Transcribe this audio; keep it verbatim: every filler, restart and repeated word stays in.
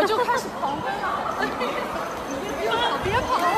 就开始狂奔了。别跑，别跑！